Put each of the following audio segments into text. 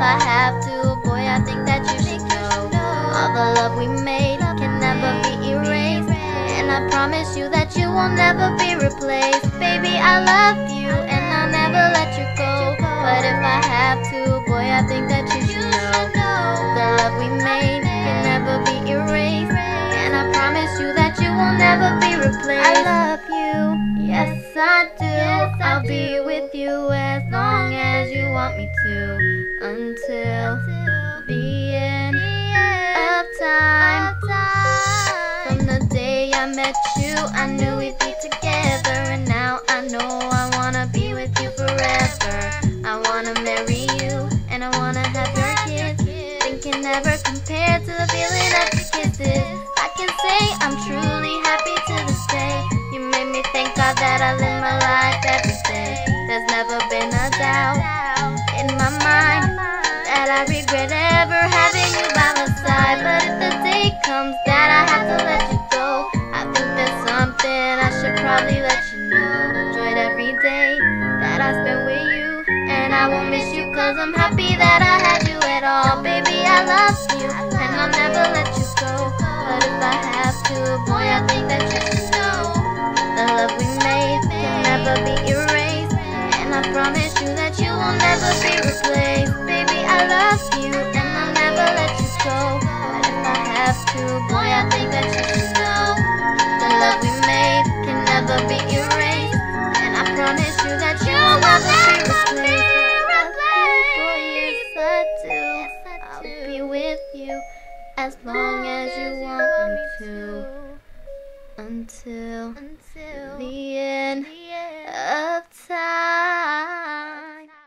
I have to, boy, I think that you should know. All the love we made can never be erased, and I promise you that you will never be replaced. Baby, I love you, and I'll never let you go. But if I have to, boy, I think that you should know. The love we made can never be erased, and I promise you that you will never be replaced. I love you, yes I do. I'll be with you as long as you want me to, until the end of time. From the day I met you, I knew we'd be together, and now I know I wanna be with you forever. I wanna marry you, and I wanna have your kids. Thinking never compared to the feeling of your kisses. I can say I'm truly happy to this day. You made me thank God that I live my life every day. There's never been a doubt in my mind that I regret ever having you by my side. But if the day comes that I have to let you go, I think there's something I should probably let you know. Enjoyed every day that I spent with you, and I won't miss you, cause I'm happy that I had you at all. Baby, I love you, and I'll never let you go. But if I have to, boy, I think that you should know. The love we made can never be erased, and I promise you that you will never be replaced. Baby, I love you, and I'll never let you go. But if I have to, boy, I think that you should know. The love we made can never be erased, and I promise you that you will never be replaced. Boy, yes I do. I'll be with you as long as you want me to, until the end of time.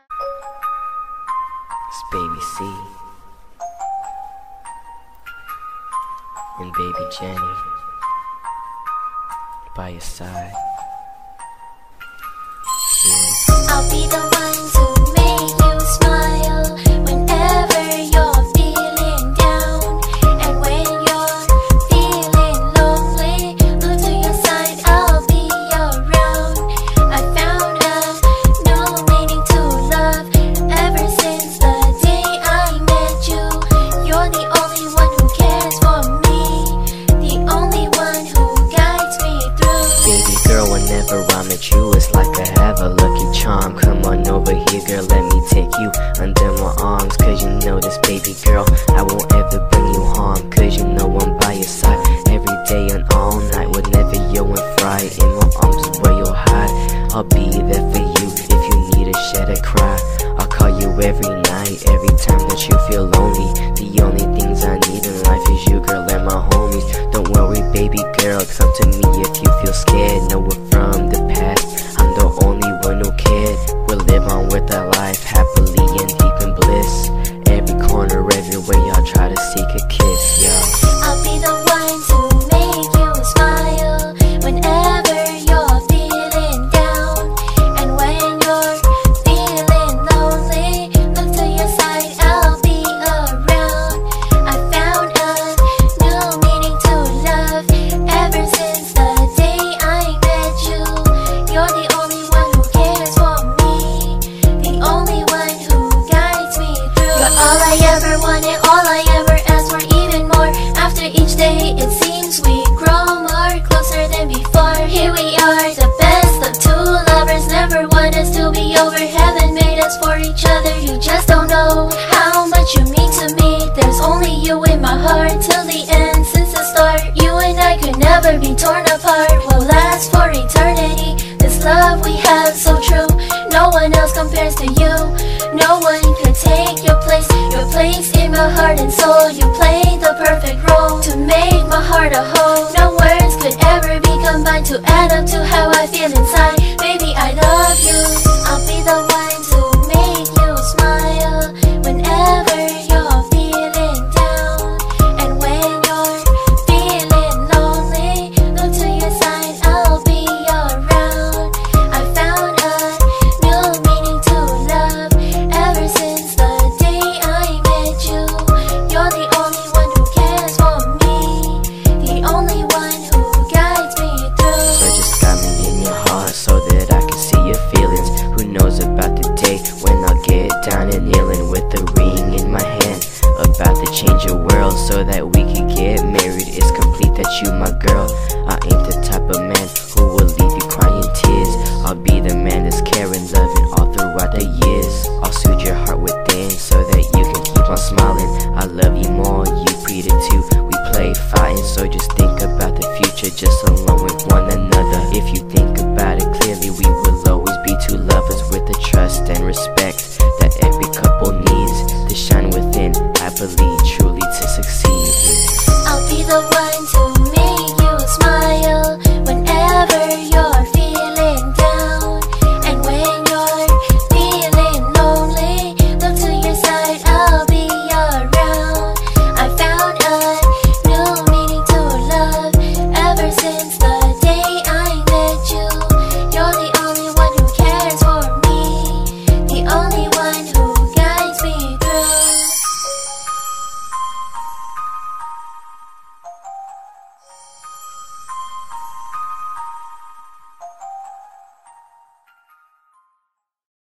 It's Baby C and Baby Jenny by your side. Yeah. I'll be the one to make you smile whenever you're feeling down, and when you're feeling lonely, look to your side, I'll be around. I found a new meaning to love ever since the day I met you. You're the only one who cares for me, the only one who guides me through. Baby girl, whenever I'm at you, it's like I have a lucky charm. Come on over here, girl, let me take you under my arms. Cause you know this, baby girl, I won't ever bring you harm. Cause you know I'm by your side every day and all night. Whenever you're in fright, in my arms is where you'll hide. I'll be there for you if you need to shed a cry. I'll call you every night, every time that you feel lonely. The only things I need in life is you, girl, and my homies. Don't worry, baby girl, come to me if you feel scared. Know we're from the past, I'm the only one who cared. We'll live on with our life, happily and deep in bliss. Every corner, everywhere, y'all try to seek a kiss, yeah. I'll be the one to make you smile whenever you're feeling down, and when you're feeling lonely, look to your side, I'll be around. I found a new meaning to love ever since the day I met you. You're the only one who cares for me, the only one who guides me through. You're all I ever wanted, all I ever asked for, even more. After each day it seems we grow more closer than before. Here we are, the best of two lovers. Never want us to be over, heaven made us for each other. You just don't know how much you mean to me. There's only you in my heart till the end. Since the start, you and I could never be torn apart. We'll last for eternity. This love we have so true, no one else compares to you. No one could take your place in my heart and soul. You play the perfect role to make my heart a whole. No words could ever be combined to add up to how I feel inside. Baby, I love you. I'll be the one to make you smile whenever you're feeling down, and when you're feeling lonely, look to your side, I'll be around. I found a new meaning to love ever since the day I met you. You're the only one who cares for me, the only one who guides me through. So just got me in your heart so that I can see your feelings. Who knows about the day when I'll get down and kneeling with the ring about to change your world so that we can get married. It's complete that you my girl. I ain't the type of man